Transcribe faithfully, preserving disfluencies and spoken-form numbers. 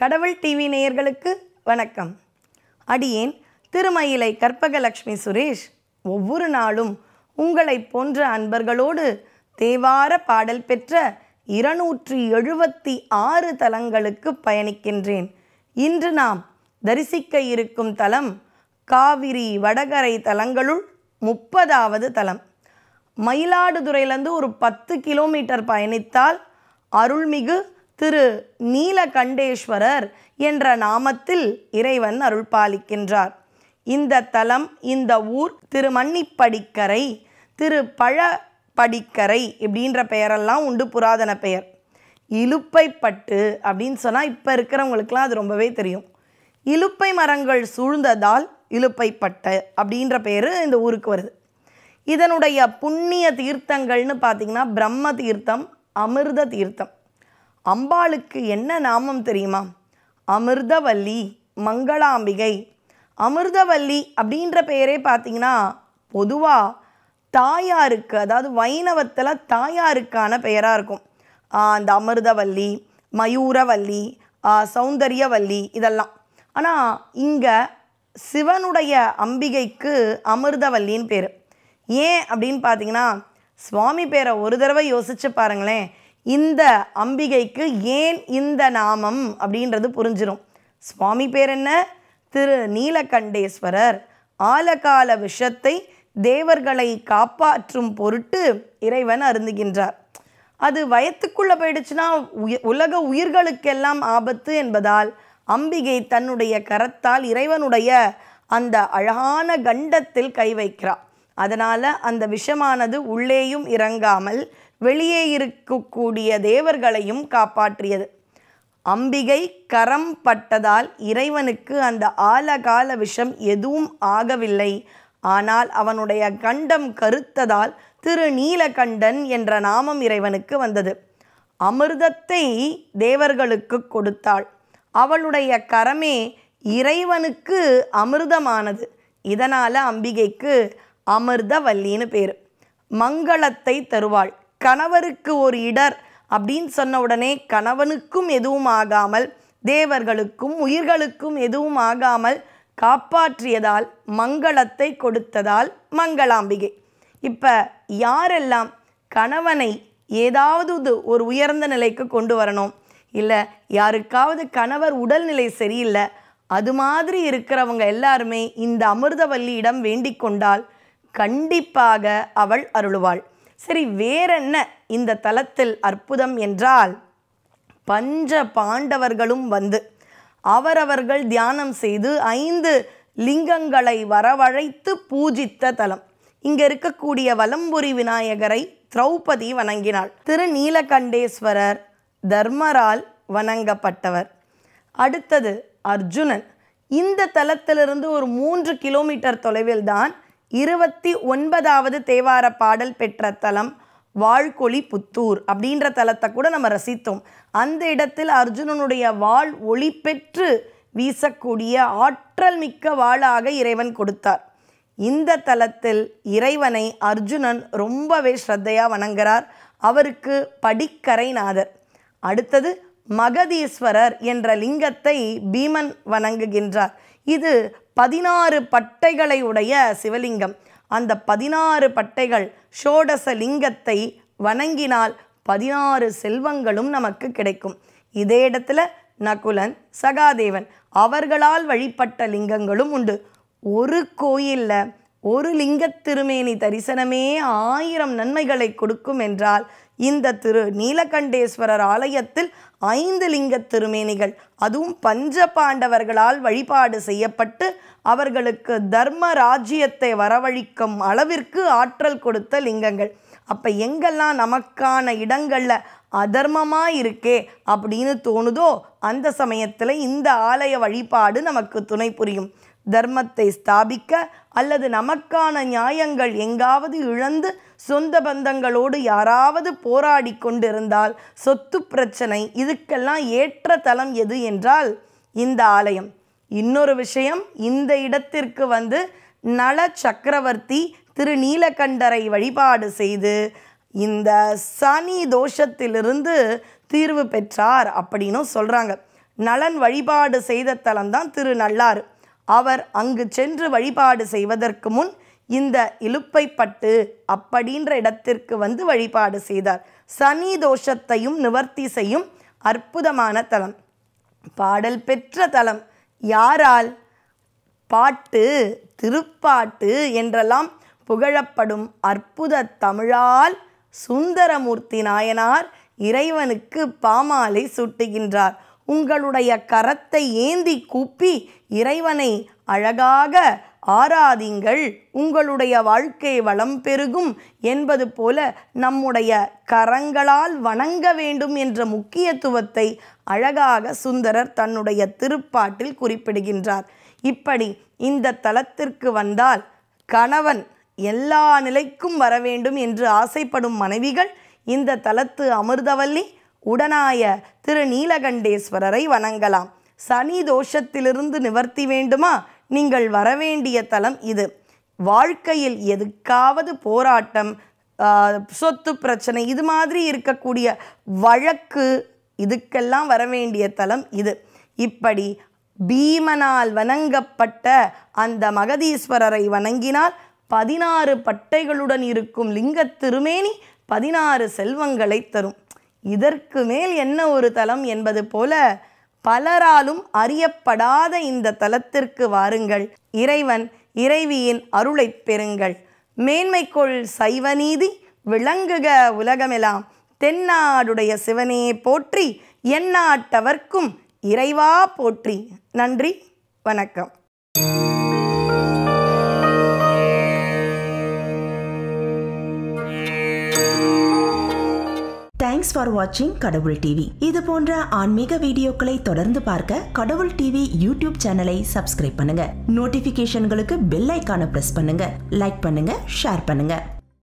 கடவுள் டிவி நேயர்களுக்கு வணக்கம். அடியேன் திருமயிலை கற்பகலட்சுமி சுரேஷ். ஒவ்வொரு நாளும் உங்களை போன்ற அன்பர்களோடு தேவார பாடல் பெற்ற இருநூற்றி எழுபத்தி ஆறு தலங்களுக்கு பயணிக்கின்றேன். இன்று நாம் தரிசிக்க இருக்கும் தலம் காவிரி வடகரை தலங்களுள் முப்பதாவது தலம். மயிலாடுதுறையிலேருந்து ஒரு பத்து கிலோமீட்டர் பயணித்தால் அருள்மிகு திரு நீலகண்டேஸ்வரர் என்ற நாமத்தில் இறைவன் அருள் பாலிக்கின்றார். இந்த தலம், இந்த ஊர் திருமன்னிப்படிக்கரை, திரு பழப்படிக்கரை இப்படின்ற பெயரெல்லாம் உண்டு, புராதன பெயர். இலுப்பைப்பட்டு அப்படின்னு சொன்னால் இப்போ இருக்கிறவங்களுக்கெல்லாம் அது ரொம்பவே தெரியும். இலுப்பை மரங்கள் சூழ்ந்ததால் இலுப்பைப்பட்டு அப்படின்ற பெயர் இந்த ஊருக்கு வருது. இதனுடைய புண்ணிய தீர்த்தங்கள்னு பார்த்திங்கன்னா பிரம்ம தீர்த்தம், அமிர்த தீர்த்தம். அம்பாளுக்கு என்ன நாமம் தெரியுமா? அமிர்தவல்லி, மங்களாம்பிகை. அமிர்தவல்லி அப்படின்ற பெயரே பார்த்திங்கன்னா பொதுவாக தாயாருக்கு, அதாவது வைணவத்தில் தாயாருக்கான பெயராக இருக்கும். அந்த அமிர்தவல்லி, மயூரவல்லி, சௌந்தரியவல்லி இதெல்லாம். ஆனால் இங்கே சிவனுடைய அம்பிகைக்கு அமிர்தவல்லின்னு பேர். ஏன் அப்படின்னு பார்த்தீங்கன்னா, சுவாமி பேரை ஒரு தடவை யோசிச்சு பாருங்களேன். இந்த அம்பிகைக்கு ஏன் இந்த நாமம் அப்படின்றது புரிஞ்சிடும். சுவாமி பேர் என்ன? திரு நீலகண்டேஸ்வரர். ஆலகால விஷத்தை தேவர்களை காப்பாற்றும் பொருட்டு இறைவன் அருந்துகின்றார். அது வயத்துக்குள்ளே போயிடுச்சுன்னா உய உலக உயிர்களுக்கெல்லாம் ஆபத்து என்பதால் அம்பிகை தன்னுடைய கரத்தால் இறைவனுடைய அந்த அழகான கண்டத்தில் கை வைக்கிறார். அதனால் அந்த விஷமானது உள்ளேயும் இறங்காமல் வெளியே இருக்கக்கூடிய தேவர்களையும் காப்பாற்றியது. அம்பிகை கரம் பட்டதால் இறைவனுக்கு அந்த ஆலகால விஷம் எதுவும் ஆகவில்லை. ஆனால் அவனுடைய கண்டம் கருத்ததால் திரு நீலகண்டன் என்ற நாமம் இறைவனுக்கு வந்தது. அமிர்தத்தை தேவர்களுக்கு கொடுத்தாள். அவளுடைய கரமே இறைவனுக்கு அமிர்தமானது. இதனால் அம்பிகைக்கு அமிர்தவல்லின்னு பேர். மங்களத்தை தருவாள். கணவருக்கு ஒரு இடர் அப்படின்னு சொன்ன உடனே கணவனுக்கும் எதுவும் ஆகாமல், தேவர்களுக்கும் உயிர்களுக்கும் எதுவும் ஆகாமல் காப்பாற்றியதால், மங்களத்தை கொடுத்ததால் மங்களாம்பிகை. இப்போ யாரெல்லாம் கணவனை ஏதாவது ஒரு உயர்ந்த நிலைக்கு கொண்டு வரணும், இல்லை யாருக்காவது கணவர் உடல்நிலை சரியில்லை, அது மாதிரி இருக்கிறவங்க எல்லாருமே இந்த அமிர்தவல்லியிடம் வேண்டிக் கொண்டால் கண்டிப்பாக அவள் அருளுவாள். சரி, வேறென்ன இந்த தலத்தில் அற்புதம் என்றால், பஞ்ச பாண்டவர்களும் வந்து அவரவர்கள் தியானம் செய்து ஐந்து லிங்கங்களை வரவழைத்து பூஜித்த தலம். இங்கே இருக்கக்கூடிய வலம்புரி விநாயகரை திரௌபதி வணங்கினாள். திரு நீலகண்டேஸ்வரர் தர்மரால் வணங்கப்பட்டவர். அடுத்தது அர்ஜுனன். இந்த தலத்திலிருந்து ஒரு மூன்று கிலோமீட்டர் தொலைவில் தான் இருபத்தி ஒன்பதாவது தேவார பாடல் பெற்ற தலம் வாழ்கொளி புத்தூர் அப்படின்ற தலத்தை கூட நம்ம ரசித்தோம். அந்த இடத்தில் அர்ஜுனனுடைய வாள் ஒளி பெற்று வீசக்கூடிய ஆற்றல் மிக்க வாளாக இறைவன் கொடுத்தார். இந்த தலத்தில் இறைவனை அர்ஜுனன் ரொம்பவே ஸ்ரத்தையாக வணங்குகிறார். அவருக்கு படிக்கரைநாதர். அடுத்தது மகதீஸ்வரர் என்ற லிங்கத்தை பீமன் வணங்குகின்றார். இது பதினாறு பட்டைகளை உடைய சிவலிங்கம். அந்த பதினாறு பட்டைகள் ஷோடச லிங்கத்தை வணங்கினால் பதினாறு செல்வங்களும் நமக்கு கிடைக்கும். இதே இடத்துல நகுலன், சகாதேவன் அவர்களால் வழிபட்ட லிங்கங்களும் உண்டு. ஒரு கோயிலில் ஒரு லிங்க திருமேனி தரிசனமே ஆயிரம் நன்மைகளை கொடுக்கும் என்றால், இந்த திரு நீலகண்டேஸ்வரர் ஆலயத்தில் ஐந்து லிங்க திருமேனிகள், அதுவும் பஞ்ச பாண்டவர்களால் வழிபாடு செய்யப்பட்டு அவர்களுக்கு தர்ம ராஜ்யத்தை வரவழிக்கும் அளவிற்கு ஆற்றல் கொடுத்த லிங்கங்கள். அப்போ எங்கெல்லாம் நமக்கான இடங்களில் அதர்மமாக இருக்கே அப்படின்னு தோணுதோ அந்த சமயத்தில் இந்த ஆலய வழிபாடு நமக்கு துணை புரியும். தர்மத்தை ஸ்தாபிக்க அல்லது நமக்கான நியாயங்கள் எங்காவது இழந்து சொந்த பந்தங்களோடு யாராவது போராடி கொண்டிருந்தால், சொத்து பிரச்சனை, இதுக்கெல்லாம் ஏற்ற தலம் எது என்றால் இந்த ஆலயம். இன்னொரு விஷயம், இந்த இடத்திற்கு வந்து நல சக்கரவர்த்தி திரு நீலகண்டரை வழிபாடு செய்து இந்த சனி தோஷத்திலிருந்து தீர்வு பெற்றார் அப்படின்னும் சொல்கிறாங்க. நலன் வழிபாடு செய்த தலம்தான் திருநள்ளாறு. அவர் அங்கு சென்று வழிபாடு செய்வதற்கு முன் இந்த இலுப்பைப்பட்டு அப்படின்ற இடத்திற்கு வந்து வழிபாடு செய்தார். சனி தோஷத்தையும் நிவர்த்தி செய்யும் அற்புதமான தலம், பாடல் பெற்ற தலம். யாரால்? பாட்டு, திருப்பாட்டு என்றெல்லாம் புகழப்படும் அற்புத தமிழால் சுந்தரமூர்த்தி நாயனார் இறைவனுக்கு பாமாலை சூட்டுகின்றார். உங்களுடைய கரத்தை ஏந்தி கூப்பி இறைவனை அழகாக ஆராதிங்கள், உங்களுடைய வாழ்க்கை வளம் பெருகும் என்பது போல நம்முடைய கரங்களால் வணங்க வேண்டும் என்ற முக்கியத்துவத்தை அழகாக சுந்தரர் தன்னுடைய திருப்பாட்டில் குறிப்பிடுகின்றார். இப்படி இந்த தலத்திற்கு வந்தால் கணவன் எல்லா நிலைக்கும் வர வேண்டும் என்று ஆசைப்படும் மனைவிகள் இந்த தலத்து அமிர்தவல்லி உடனாய திரு நீலகண்டேஸ்வரரை வணங்கலாம். சனி தோஷத்திலிருந்து நிவர்த்தி வேண்டுமா? நீங்கள் வரவேண்டிய தலம் இது. வாழ்க்கையில் எதுக்காவது போராட்டம், சொத்து பிரச்சனை, இது மாதிரி இருக்கக்கூடிய வழக்கு, இதுக்கெல்லாம் வரவேண்டிய தலம் இது. இப்படி பீமனால் வணங்கப்பட்ட அந்த மகதீஸ்வரரை வணங்கினால் பதினாறு பட்டைகளுடன் இருக்கும் லிங்க திருமேனி பதினாறு செல்வங்களை தரும். இதற்கு மேல் என்ன ஒரு தலம் என்பது போல பலராலும் அறியப்படாத இந்த தலத்திற்கு வாருங்கள். இறைவன் இறைவியின் அருளை பெறுங்கள். மேன்மைக்குள் சைவநீதி விளங்குக உலகமெல்லாம். தென்னாடுடைய சிவனே போற்றி, எந்நாட்டவர்க்கும் இறைவா போற்றி. நன்றி, வணக்கம். தேங்க்ஸ் ஃபார் வாட்சிங் கடவுள் டிவி. இது போன்ற ஆன்மீக வீடியோக்களை தொடர்ந்து பார்க்க கடவுள் டிவி யூடியூப் சேனலை சப்ஸ்கிரைப் பண்ணுங்க. நோட்டிபிகேஷன்களுக்கு பெல் ஐகானை பிரஸ் பண்ணுங்க. லைக் பண்ணுங்க, ஷேர் பண்ணுங்க.